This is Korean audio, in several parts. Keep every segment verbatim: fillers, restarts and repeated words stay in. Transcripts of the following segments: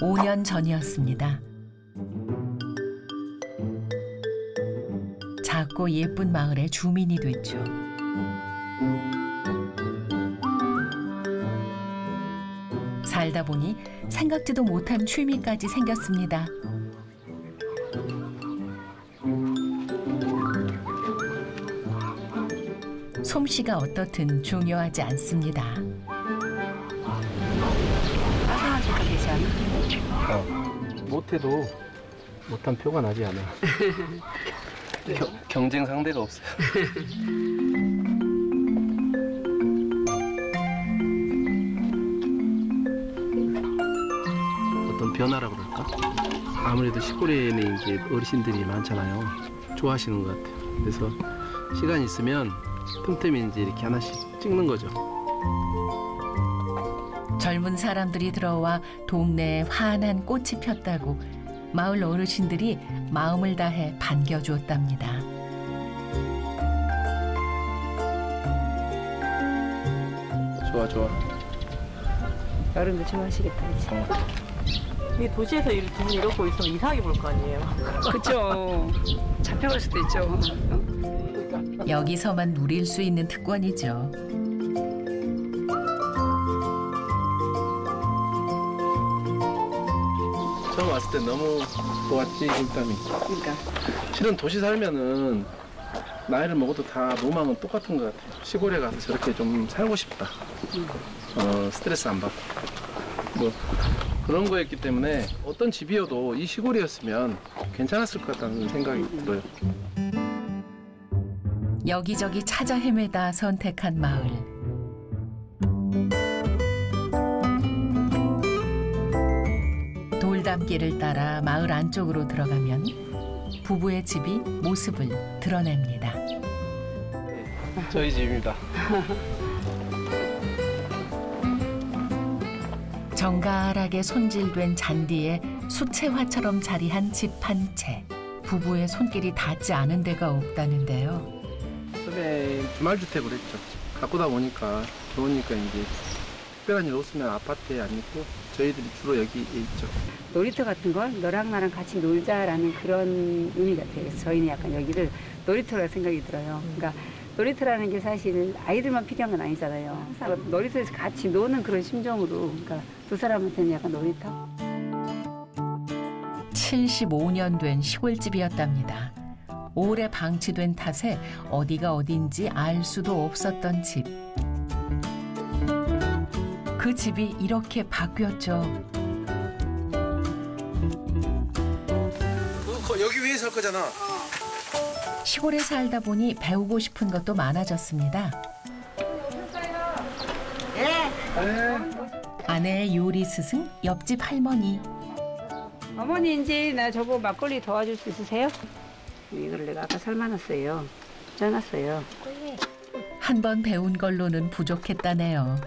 오 년 전이었습니다. 작고 예쁜 마을의 주민이 됐죠. 살다 보니 생각지도 못한 취미까지 생겼습니다. 솜씨가 어떻든 중요하지 않습니다. 따뜻한 소가 되지 않아? 어, 못해도 못한 표가 나지 않아. 겨, 경쟁 상대가 없어요. 어떤 변화라 그럴까? 아무래도 시골에는 이제 어르신들이 많잖아요. 좋아하시는 것 같아요. 그래서 시간 있으면 틈틈이 이제 이렇게 하나씩 찍는 거죠. 젊은 사람들이 들어와 동네에 환한 꽃이 폈다고 마을 어르신들이 마음을 다해 반겨주었답니다. 좋아 좋아. 여름도 좋아하시겠다, 그치? 이 도시에서 이 두 분 이러고 있으면 이상하게 볼 거 아니에요? 그쵸. 잡혀갈 수도 있죠. 여기서만 누릴 수 있는 특권이죠. 처음 왔을 때 너무 좋았지, 일감이. 그러니까. 실은 도시 살면은 나이를 먹어도 다 로망은 똑같은 것 같아요. 시골에 가서 저렇게 좀 살고 싶다. 어, 스트레스 안 받고. 뭐 그런 거였기 때문에 어떤 집이어도 이 시골이었으면 괜찮았을 것 같다는 생각이 들어요. 여기저기 찾아 헤매다 선택한 마을. 돌담길을 따라 마을 안쪽으로 들어가면 부부의 집이 모습을 드러냅니다. 저희 집입니다. 정갈하게 손질된 잔디에 수채화처럼 자리한 집 한 채. 부부의 손길이 닿지 않은 데가 없다는데요. 처음에 주말주택을 했죠. 가꾸다 보니까 좋으니까 이제 특별한 일 없으면 아파트에 안 있고 저희들이 주로 여기에 있죠. 놀이터 같은 걸 너랑 나랑 같이 놀자라는 그런 의미 같아요. 그래서 저희는 약간 여기를 놀이터라 생각이 들어요. 그러니까 놀이터라는 게 사실 아이들만 필요한 건 아니잖아요. 항상 놀이터에서 같이 노는 그런 심정으로, 그러니까 두 사람한테는 약간 놀이터. 칠십오 년 된 시골집이었답니다. 오래 방치된 탓에 어디가 어딘지 알 수도 없었던 집. 그 집이 이렇게 바뀌었죠. 너 여기 위에 살 거잖아. 시골에 살다 보니 배우고 싶은 것도 많아졌습니다. 아내의 요리 스승, 옆집 할머니. 어머니 이제 나 저거 막걸리 도와줄 수 있으세요? 이걸 내가 아까 삶아놨어요. 쪄놨어요. 한 번 배운 걸로는 부족했다네요.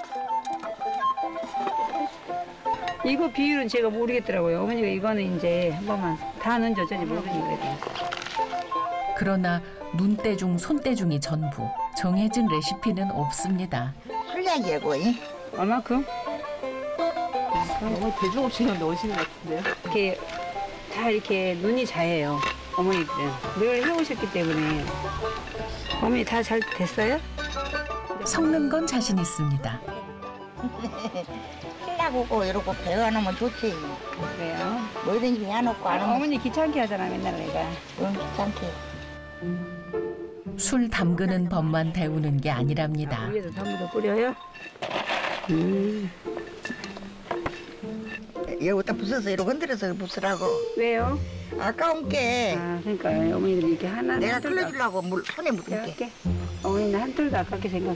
이거 비율은 제가 모르겠더라고요. 어머니가 이거는 이제 한 번만 다 넣은지 어쩐지 모르니까. 그러나 눈대중 손대중이 전부. 정해진 레시피는 없습니다. 풀량이고, 얼마큼? 너무 대중 없이 넣으시는 것 같은데요? 이렇게 다 이렇게 눈이 자해요. 어머니들은 늘 해오셨기 때문에. 어머니 다 잘 됐어요? 섞는 건 자신 있습니다. 풀량하고 이러고 배워놓으면 좋지. 그래요. 뭐든지 해놓고 안 하면 어머니 귀찮게 하잖아 맨날 내가. 응, 귀찮게. 술 담그는 법만 배우는 게 아니랍니다. 위에서 전부 다 끓여요? 음. 여기다 부숴서 이러고 흔들어서 부으라고. 왜요? 아까운 게 아 그러니까 어머니들 이렇게 하나 내가 한 톨도 끓여주려고 물 손에 묻을게. 아깝게. 어머니는 한 톨도 아깝게 생각해.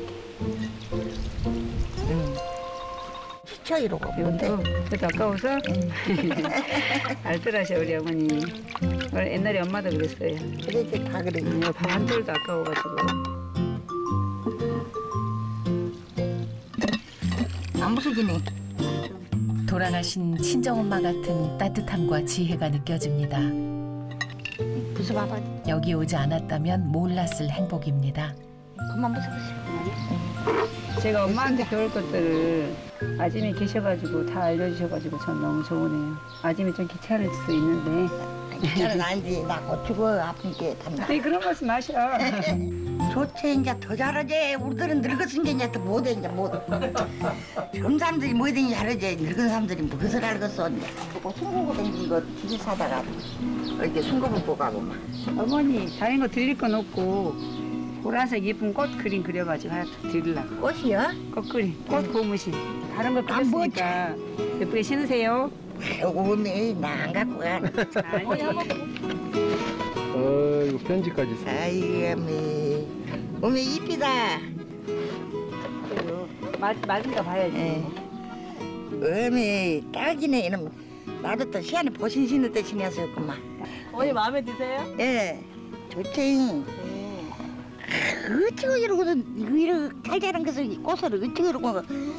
응. 시쳐 이러고 뭔데? 이것도 그래도 아까워서. 알뜰하셔 우리 어머니. 원래 옛날에 엄마도 그랬어요. 그래 이제 다 그래. 밥 한 톨도 아까워가지고. 안 부서지네. 돌아가신 친정엄마 같은 따뜻함과 지혜가 느껴집니다. 부숴봐봐. 여기 오지 않았다면 몰랐을 행복입니다. 그만 무서웠어요. 제가 엄마한테 배울 것들을 아짐이 계셔가지고 다 알려주셔가지고 전 너무 좋으네요. 아짐이 좀 귀찮을 수 있는데. 괜찮은 아니지. 나 고치고 아프니까 단다. 아니 그런 말씀 마셔. 좋지 이제 더 잘하지. 우리들은 늙었으니까 이제 더 못해 이제 못. 젊은 사람들이 뭐든지 잘하지. 늙은 사람들이 무엇을 알겠어 이제. 그거 숨고고 댕긴 거 집에 사다가 이렇게 숨고고 보고 가고 막. 어머니 다른 거 드릴 건 없고 보라색 예쁜 꽃 그림 그려가지고 하나 드리려고. 꽃이요? 꽃 그림, 꽃 고무신. 다른 거 아, 뭐 그렸으니까 예쁘게 신으세요. 오메 나 안 갖고 가. 아니, 어 이거 편지까지 써. 아이고 어메 오메 이쁘다. 맞, 맞은가 봐야지. 예. 어메 딱이네 이놈. 나도 또 시안에 보신 신을 때 신었었구만. 어머니 마음에 드세요? 예. 좋지. 어찌고 이러고서 이렇게 잘 자란 것을 꽃을 어찌고 이러고.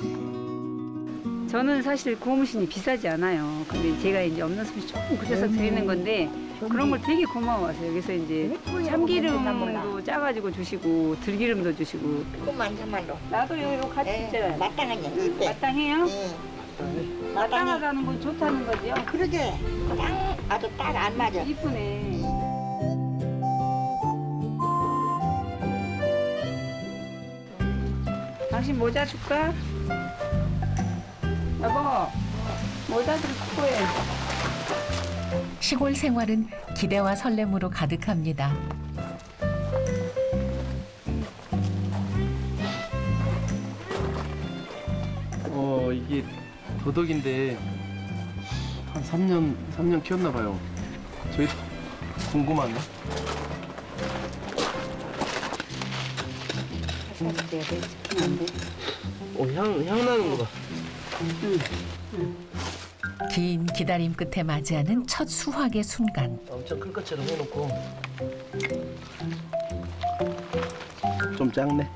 저는 사실 고무신이 비싸지 않아요. 근데 제가 이제 없는 솜씨 조금 그려서 드리는 건데 그런 걸 되게 고마워하세요. 그래서 이제 참기름도 짜가지고 주시고 들기름도 주시고. 그만 참말로. 나도 요, 요 같이 있잖아요. 마땅하냐 이때. 마땅해요? 예. 마땅해. 마땅하다는 건 좋다는 거죠? 그러게. 딱 아주 딱 안 맞아. 이쁘네. 당신 모자 줄까? 여보, 모자 좀 갖고 해. 시골 생활은 기대와 설렘으로 가득합니다. 어 이게 도덕인데 한 삼 년 삼 년 키웠나 봐요. 저희 궁금하네. 어향 향 나는 거 봐. 긴 기다림 끝에 맞이하는 첫 수확의 순간. 엄청 큰 것처럼 해놓고 좀 작네.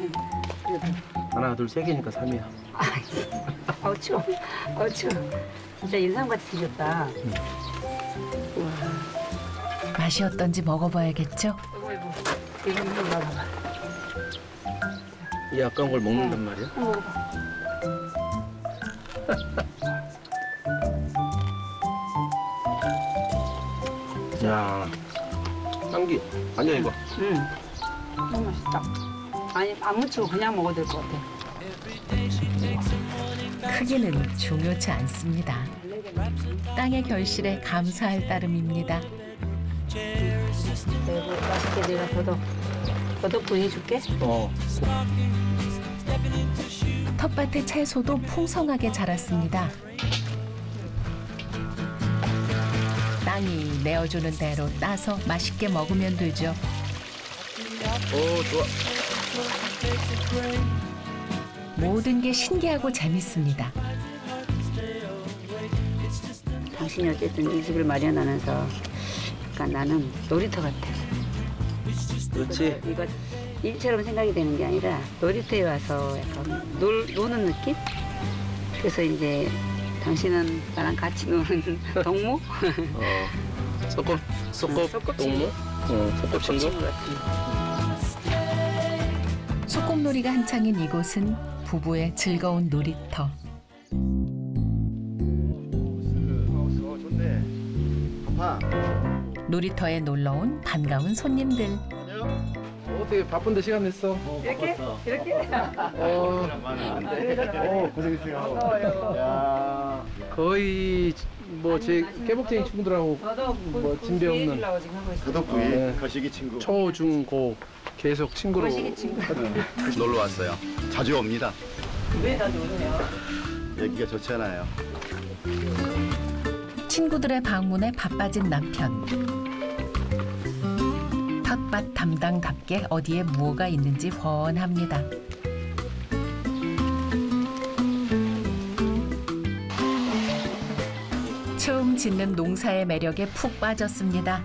하나 둘 세 개니까 삼이야. 어우, 추워. 어우, 추워. 진짜 인삼같이 드셨다. 맛이 어떤지 먹어봐야겠죠? 어이구, 어이구. 이거 좀 봐봐봐. 이 아까운 걸 먹는단 말이야? 한번 먹어봐. 야, 향기 아니야 이거. 응. 너무 맛있다. 아니, 안 무치고 그냥 먹어도 될 것 같아. 크기는 중요치 않습니다. 땅의 결실에 감사할 따름입니다. 그리고 맛있게 내가 더덕, 더덕구이 해줄게. 어. 텃밭의 채소도 풍성하게 자랐습니다. 땅이 내어주는 대로 따서 맛있게 먹으면 되죠. 오 좋아. 모든 게 신기하고 재밌습니다. 당신이 어쨌든 이 집을 마련하면서 약간 나는 놀이터 같아. 그렇지. 이거 일처럼 생각이 되는 게 아니라 놀이터에 와서 약간 놀, 노는 느낌? 그래서 이제 당신은 나랑 같이 노는 동무? 어. 소꿉 소꿉 소꿉친구. 동무. 어 소꿉친구. 친구 같은. 소꿉놀이가 한창인 이곳은 부부의 즐거운 놀이터. 어, 좋네. 아파. 놀이터에 놀러온 반가운 손님들. 어, 어떻게 바쁜데 시간 냈어? 이렇게? 이렇게? 어, 어, 고생했어요. 야. 거의 뭐 제 깨복쟁이 친구들하고 더덕 뭐 진배 없는 해주려고 지금 하고 있어. 도덕구이 네. 거시기 친구. 초, 중, 고 계속 친구로. 거시기 친구. 놀러 왔어요. 자주 옵니다. 왜 자주 오세요? 여기가 좋잖아요. 친구들의 방문에 바빠진 남편. 텃밭 담당답게 어디에 무엇가 있는지 훤합니다. 처음 짓는 농사의 매력에 푹 빠졌습니다.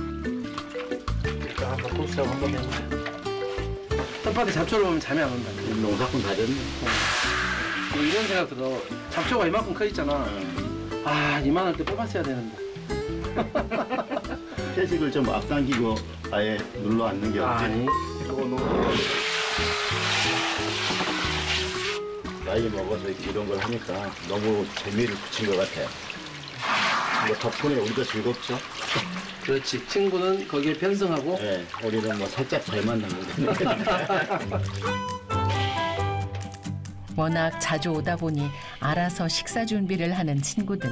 아, 고추장 한번 해보자. 텃밭에 잡초를 보면 잠이 안 온다. 농사꾼 다 됐네. 뭐 이런 생각 들어. 잡초가 이만큼 커 있잖아. 아, 이만할 때 뽑았어야 되는데. 채식을 좀 앞당기고 아예 눌러 앉는 게 어때? 아니, 나이 먹어서 이런 걸 하니까 너무 재미를 붙인 것 같아요. 뭐 덕분에 우리도 즐겁죠. 그렇지. 친구는 거기에 편승하고. 네, 우리는 뭐 살짝 잘 만난 거죠. 워낙 자주 오다 보니 알아서 식사 준비를 하는 친구들.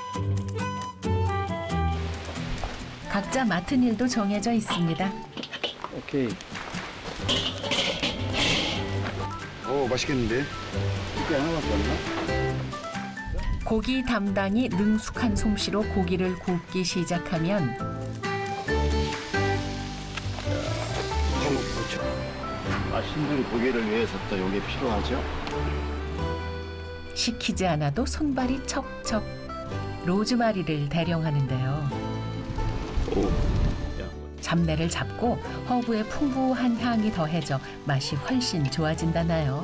각자 맡은 일도 정해져 있습니다. 오케이. 오, 맛있겠는데? 이게 하나밖에 없나? 고기 담당이 능숙한 솜씨로 고기를 굽기 시작하면 맛있는 고기를 위해서 또 이게 필요하죠. 시키지 않아도 손발이 척척. 로즈마리를 대령하는데요. 오. 잡내를 잡고 허브의 풍부한 향이 더해져 맛이 훨씬 좋아진다나요.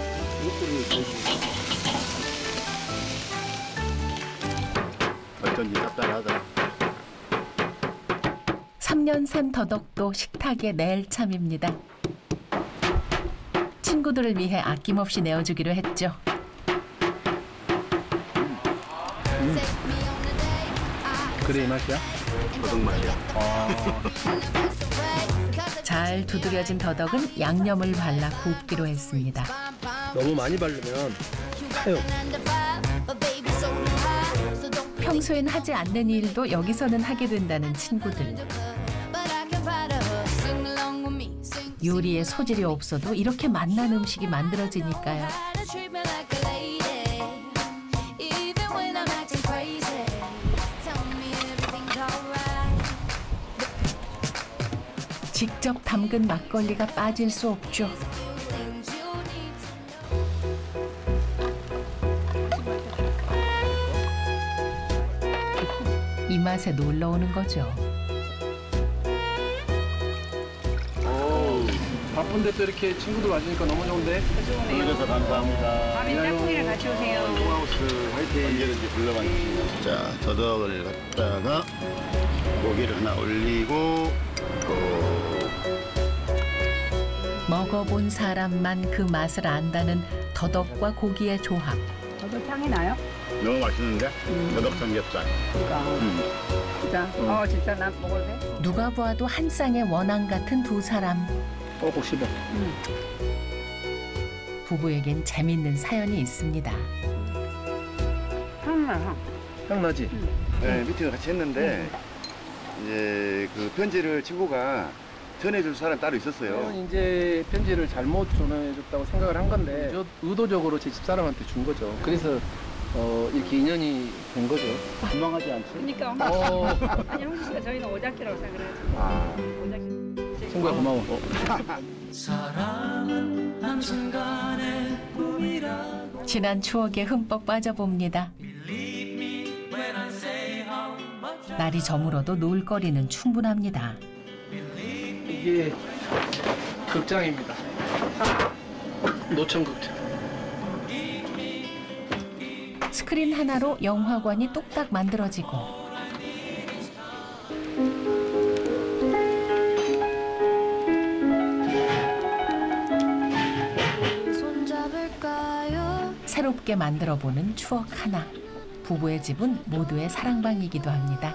어쩐지 짭짤하다. 삼 년 산 더덕도 식탁에 낼 참입니다. 친구들을 위해 아낌없이 내어주기로 했죠. 음. 그래 이 맛이야? 더덕 맛이야. 잘 두드려진 더덕은 양념을 발라 굽기로 했습니다. 너무 많이 바르면 타요. 평소엔 하지 않는 일도 여기서는 하게 된다는 친구들. 요리에 소질이 없어도 이렇게 맛난 음식이 만들어지니까요. 직접 담근 막걸리가 빠질 수 없죠. 이 맛에 놀러 오는 거죠. 바쁜데 또 이렇게 친구들 와주니까 너무 좋은데? 불러줘서 감사합니다. 밤에 짝꿍이랑 같이 오세요. 하우스 화이팅. 언제든지 불러봐 주시면. 자, 더덕을 갖다가 고기를 하나 올리고 또 먹어본 사람만 그 맛을 안다는 더덕과 고기의 조합. 저도 향이 나요? 너무 맛있는데? 더덕 삼겹살. 그러니까 음. 진짜 어 진짜 난 먹어도 돼? 누가 보아도 한 쌍의 원앙 같은 두 사람. 꼭꼭 씹어. 부부에겐 재밌는 사연이 있습니다. 향나 향. 향 나지? 네, 미팅을 같이 했는데 이제 그 편지를 친구가 전해줄 사람 따로 있었어요. 저는 이제 편지를 잘못 전해줬다고 생각을 한 건데 저 의도적으로 제 집사람한테 준 거죠. 그래서 어, 이렇게 인연이 된 거죠. 민망하지 않지? 그러니까 어, 아니 형수 씨가 저희는 오작기라고 생각을 해요. 아, 오작기. 친구야 고마워. 어. 지난 추억에 흠뻑 빠져봅니다. 날이 저물어도 놀거리는 충분합니다. 이게 극장입니다. 노천극장. 스크린 하나로 영화관이 뚝딱 만들어지고 새롭게 만들어보는 추억 하나. 부부의 집은 모두의 사랑방이기도 합니다.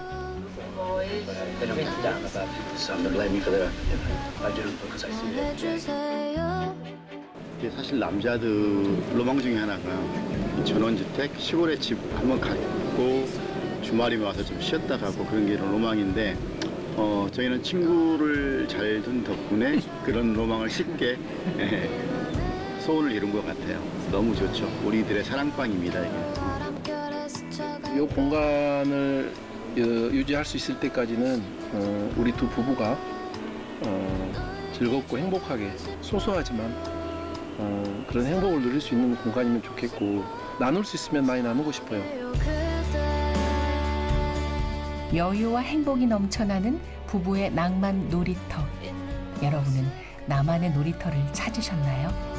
이게 사실 남자들 로망 중에 하나가 이 전원주택 시골에 집 한번 갖고 주말이면 와서 좀 쉬었다 가고 그런 게 로망인데 어, 저희는 친구를 잘 둔 덕분에 그런 로망을 쉽게 소원을 이룬 것 같아요. 너무 좋죠. 우리들의 사랑방입니다. 이게. 이 공간을 어, 유지할 수 있을 때까지는 어, 우리 두 부부가 어, 즐겁고 행복하게 소소하지만 어, 그런 행복을 누릴 수 있는 공간이면 좋겠고 나눌 수 있으면 많이 나누고 싶어요. 여유와 행복이 넘쳐나는 부부의 낭만 놀이터. 여러분은 나만의 놀이터를 찾으셨나요?